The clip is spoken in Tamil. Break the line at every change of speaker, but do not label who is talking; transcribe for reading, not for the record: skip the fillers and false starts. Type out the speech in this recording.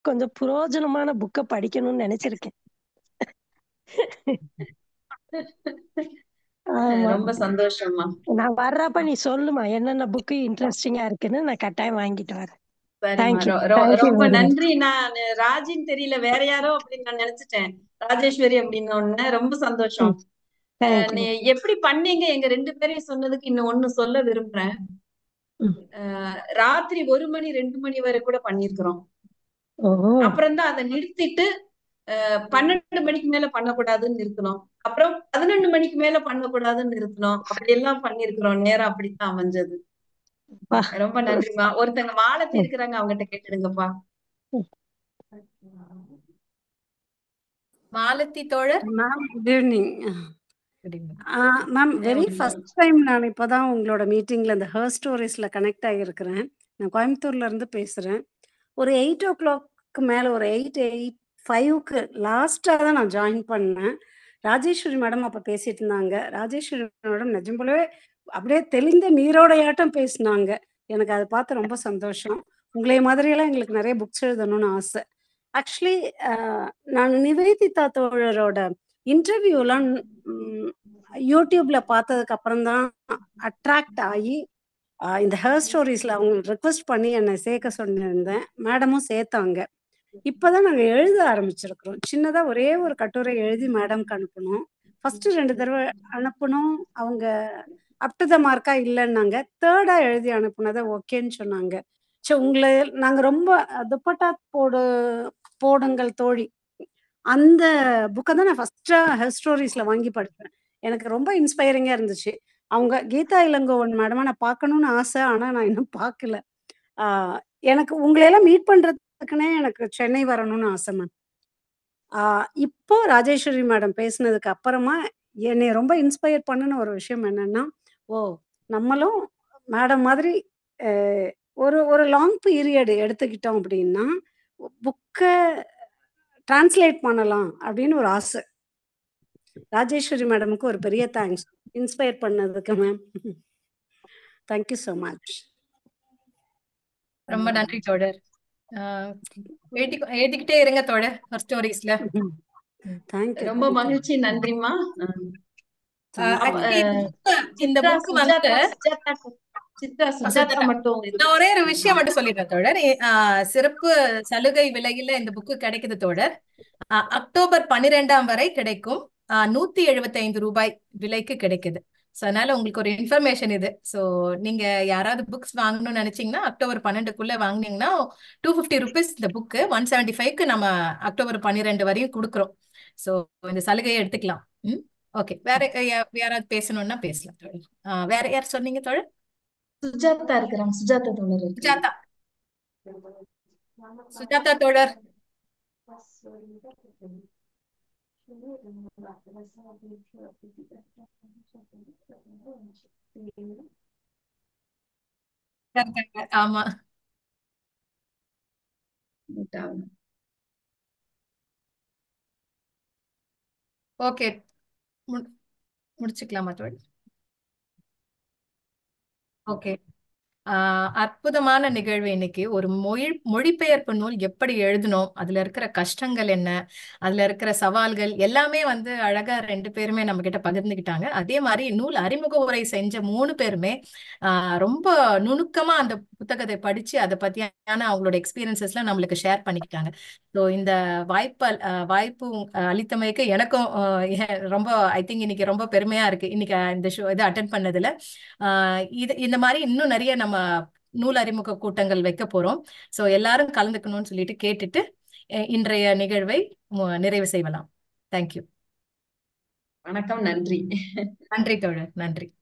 கொஞ்சம் புரோஜனமான புக்க படிக்கணும்னு நினைச்சிருக்கேன். ஆமா.
ரொம்ப சந்தோஷம்மா.
நான் வர்றப்ப நீ சொல்லுமா என்னென்ன புக்கு இன்ட்ரெஸ்டிங்கா இருக்குன்னு நான் கட்டாயம் வாங்கிட்டு வரேன்.
சரிம்மா,
தேங்க்யூ தேங்க்யூ
ரொம்ப
வெரி மச்.
நன்றி. நான் ராஜின்னு தெரியல, வேற யாரோ அப்படின்னு நான் நினைச்சிட்டேன். ராஜேஸ்வரி அப்படின்னு ஒண்ணு. ரொம்ப சந்தோஷம்.
தேங்க்யூ.
எப்படி பண்ணீங்க? எங்க 2 பேரையும் சொன்னதுக்கு இன்னும் ஒண்ணு சொல்ல விரும்புறேன். ராத்திரி 1 மணி 2 மணி வரை கூட பண்ணிருக்கிறோம்.
ஓஹோ.
அப்புறம் தான் அதை நிறுத்திட்டு 12 மணிக்கு மேல பண்ணக்கூடாதுன்னு நிறுத்தணும். அப்புறம் 11 மணிக்கு மேல பண்ணக்கூடாதுன்னு நிறுத்தணும். அப்படி எல்லாம் பண்ணிருக்கிறோம். நேரம் அப்படித்தான் அமைஞ்சது.
வா.
ரொம்ப நன்றிமா. ஒருத்தங்க மாலத்தி இருக்கிறாங்க, அவங்ககிட்ட கேட்டுடுங்கப்பா. மாலத்தி தோழர்.
Ma'am good evening.
Good evening.
Ma'am very first time நான் இப்போதான் உங்களோட மீட்டிங்ல இந்த ஹர் ஸ்டோரிஸ்ல கனெக்ட் ஆகியிருக்கிறேன். நான் கோயம்புத்தூர்ல இருந்து பேசுறேன். ஒரு 8:00 மேல ஒரு 8:05க்கு லாஸ்டா தான் நான் ஜாயின் பண்ணேன். ராஜேஸ்வரி மேடம் அப்ப பேசிட்டு இருந்தாங்க. ராஜேஸ்வரி மேடம் நிஜம் போலவே அப்படியே தெளிந்த நீரோடையாட்டம் பேசினாங்க. எனக்கு அதை பார்த்து ரொம்ப சந்தோஷம். உங்களைய மாதிரியெல்லாம் எங்களுக்கு நிறைய புக்ஸ் எழுதணும்னு ஆசை. ஆக்சுவலி நான் நிவேதிதா தோழரோட இன்டர்வியூலாம் யூடியூப்ல பார்த்ததுக்கு அப்புறம் தான் அட்ராக்ட் ஆகி இந்த ஹர் ஸ்டோரிஸ்ல அவங்க ரிக்வெஸ்ட் பண்ணி என்னை சேர்க்க சொல்லியிருந்தேன். மேடமும் சேர்த்தாங்க. இப்பதான் நாங்க எழுத ஆரம்பிச்சிருக்கிறோம். சின்னதா ஒரே ஒரு கட்டுரை எழுதி மேடம்க்கு அனுப்பணும். ஃபர்ஸ்ட் 2 தடவை அனுப்பணும். அவங்க அப் டு த மார்க்கா இல்லைன்னாங்க. தேர்டா எழுதி அனுப்புனதை ஓகேன்னு சொன்னாங்க. சரி, உங்களை நாங்க ரொம்ப துப்பட்டா போடுங்கள் தோழி அந்த புக்கை தான் நான் ஃபர்ஸ்டா ஹெர் ஸ்டோரிஸ்ல வாங்கி படிப்பேன். எனக்கு ரொம்ப இன்ஸ்பைரிங்கா இருந்துச்சு. அவங்க கீதா இளங்கோவன் மேடமா நான் பார்க்கணும்னு ஆசை. ஆனா நான் இன்னும் பார்க்கல. எனக்கு உங்களையெல்லாம் மீட் பண்றதுக்குன்னே எனக்கு சென்னை வரணும்னு ஆசை மேம். இப்போ ராஜேஸ்வரி மேடம் பேசினதுக்கு அப்புறமா என்னை ரொம்ப இன்ஸ்பயர் பண்ணின ஒரு விஷயம் என்னன்னா, ஓ நம்மளும் மேடம் மாதிரி ஒரு ஒரு லாங் பீரியட் எடுத்துக்கிட்டோம் அப்படின்னா புக்கை டிரான்ஸ்லேட் பண்ணலாம் அப்படின்னு ஒரு ஆசை. ராஜேஸ்வரி மேடமுக்கு ஒரு பெரிய தேங்க்ஸ் இன்ஸ்பயர் பண்ணதுக்கு மேம். Thank you so much.
ரொம்ப நன்றி தோழர். எழுதிக்கிட்டே இருங்க தோழர் ஹர் ஸ்டோரிஸ்ல.
தேங்க்யூ.
ரொம்ப மகிழ்ச்சி. நன்றிமா.
இந்த புக் வந்து
சுஜாதா மட்டும்
நான் ஒரே ஒரு விஷயம் மட்டும் சொல்லிடுறேன் தோழர். சிறப்பு சலுகை விலையில இந்த புக்கு கிடைக்குது தோழர். அக்டோபர் 12 வரை கிடைக்கும். 175 ரூபாய் விலைக்கு கிடைக்குது. சோ அதனால உங்களுக்கு ஒரு இன்ஃபர்மேஷன் இது. சோ நீங்க யாராவது புக்ஸ் வாங்கணும்னு நினைச்சீங்கன்னா அக்டோபர் 12க்குள்ள வாங்கினீங்கன்னா 250 ருபீஸ் இந்த புக்கு. 175க்கு நம்ம அக்டோபர் 12 வரையும் கொடுக்குறோம். சோ இந்த சலுகையை எடுத்துக்கலாம். ஓகே, வேற யாராவது பேசணும்னா பேசலாம் தோழர். வேற யார் சொன்னீங்க தோழர்?
சுஜாதா இருக்கிறாங்க. சுஜாதா தோழர்.
சுஜாதா தோழர். ஆமா, ஓகே, முடிச்சுக்கலாமா தோழர்? ஓகே, அற்புதமான நிகழ்வு இன்னைக்கு. ஒரு மொழிபெயர்ப்பு நூல் எப்படி எழுதணும், அதுல இருக்கிற கஷ்டங்கள் என்ன, அதுல இருக்கிற சவால்கள் எல்லாமே வந்து அழகா 2 பேருமே நம்ம கிட்ட பகிர்ந்துக்கிட்டாங்க. அதே மாதிரி நூல் அறிமுக உரை செஞ்ச 3 பேருமே ரொம்ப நுணுக்கமா அந்த புத்தகத்தை படிச்சு அதை பத்தியான அவங்களோட எக்ஸ்பீரியன்சஸ்லாம் நம்மளுக்கு ஷேர் பண்ணிக்கிட்டாங்க. ஸோ இந்த வாய்ப்பு அளித்தமைக்கு எனக்கும் ரொம்ப ஐ திங்க் இன்னைக்கு ரொம்ப பெருமையா இருக்கு. இன்னைக்கு இந்த இதை அட்டென்ட் பண்ணதுல இந்த மாதிரி இன்னும் நிறைய நம்ம நூல் அறிமுக கூட்டங்கள் வைக்க போறோம். சோ எல்லாரும் கலந்துக்கணும்னு சொல்லிட்டு கேட்டுட்டு இன்றைய நிகழ்வை நிறைவு செய்யலாம். தேங்க்யூ.
வணக்கம். நன்றி.
நன்றி தோழர். நன்றி.